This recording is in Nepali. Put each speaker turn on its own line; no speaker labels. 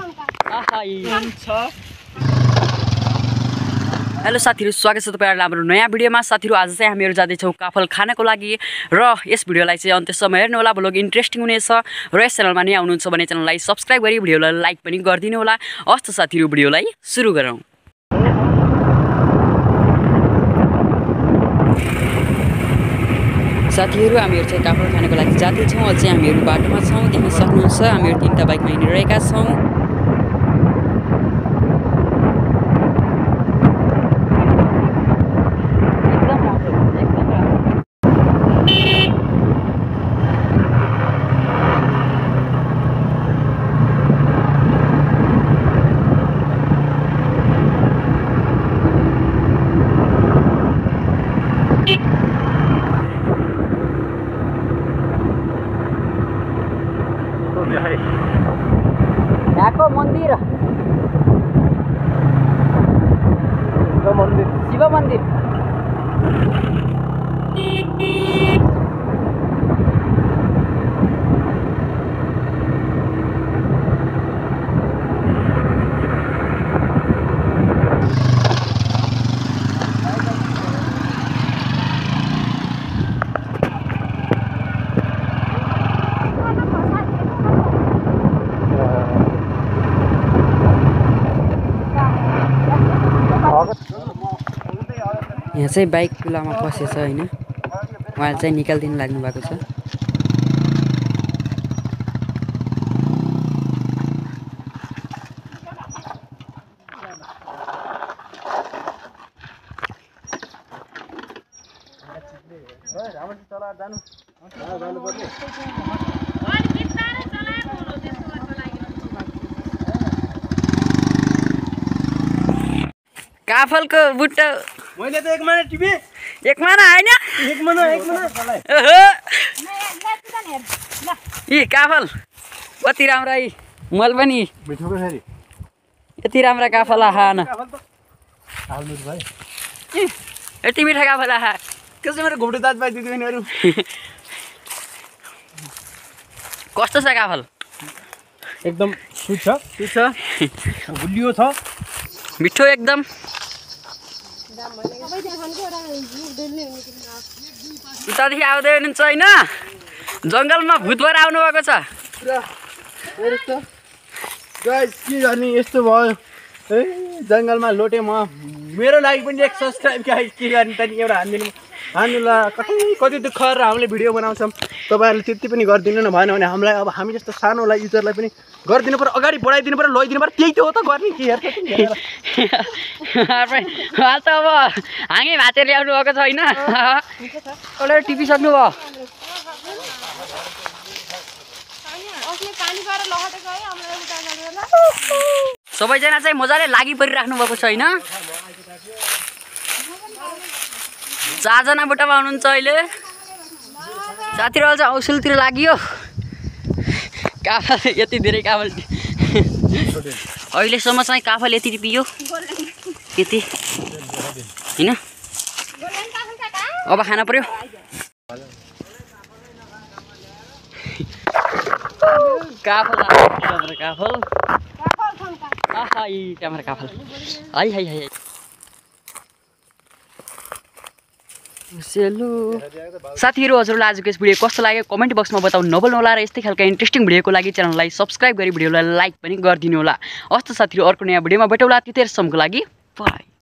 हेलो साथीहरु, स्वागत छ तपाईहरुलाई हाम्रो नयाँ भिडियोमा। साथीहरु, आज चाहिँ हामीहरु जाँदै छौं काफल खानको लागि र यस भिडियोलाई चाहिँ अन्त्यसम्म हेर्नु होला। भ्लग इन्ट्रेस्टिङ हुनेछ र यस च्यानलमा नयाँ हुनुहुन्छ भने च्यानललाई सब्स्क्राइब गरी भिडियोलाई लाइक पनि गरिदिनु होला। हस्त साथीहरु, भिडियोलाई सुरु गरौँ। साथीहरु, हामीहरु चाहिँ काफल खानको लागि जाँदै छौं। अझै हामीहरु बाटोमा छौं, देख्न सक्नुहुन्छ। हामीहरु तीनटा बाइकमा हिँडिरहेका छौं। यहाँको मन्दिर शिव मन्दिर यहाँ चाहिँ बाइक कुलामा फसेछ हैन, उहाँले चाहिँ निकाल्दिन लाग्नु भएको छ। काफलको बुट्टा
मैले त एक माना टिपे,
एक माना हैन,
एक माना
यी काफल कति राम्रा, यी मल पनि
मिठो कसरी
यति राम्रा काफल खान
हाल्नु भाइ,
यति मिठा काफल खा।
कसै मेरो घोडे दात पाइ दिदैनहरु।
कस्तो छ काफल?
एकदम सुछ गुलियो छ,
मिठो एकदम। उतादेखि आउँदै हुनुहुन्छ हैन, जङ्गलमा भूत भएर आउनु भएको छ।
गाइस के गर्ने, यस्तो भयो है जङ्गलमा लोटे म। मेरो लागि पनि एक सब्स्क्राइब गाइस, के गर्ने त नि, एउटा हान्नुला कति दुःख गरेर हामीले भिडियो बनाउँछौँ, तपाईहरुले त्यति पनि गरिदिनु न भएन भने हामीलाई, अब हामी जस्तो सानोलाई युजरलाई पनि गरिदिनु पर्यो, अगाडि बढाइदिनु पर्यो, लैदिनु पर्यो। त्यही त हो त गर्ने, के हेर्छ
त अब हाँगे भाँचेर ल्याउनु भएको छ हैन, कसले टिपिसक्नु भयो। सबैजना चाहिँ मजाले लागि परिराख्नु भएको छ हैन। चारजना बुट्टामा हुनुहुन्छ अहिले। साथीहरु चाहिँ औसलतिर लाग्यो। काफल यति धेरै काफल अहिलेसम्म चाहिँ काफल यति टिपियो यति हैन। अब खान पर्यो। काफल काफल क्यामेरा काफल हाई हाई हाई सेलो। साथीहरु, हजुरलाई आजको यस भिडियो कस्तो लाग्यो कमेन्ट बक्समा बताउनु नभुल्नु होला र यस्तै खालको इन्ट्रेस्टिङ भिडियोको लागि च्यानललाई सब्स्क्राइब गरी भिडियोलाई लाइक पनि गरिदिनु होला। हस्त साथीहरु, अर्को नयाँ भिडियोमा भेटौँला। त्यतिखेरसम्मको लागि बाइ।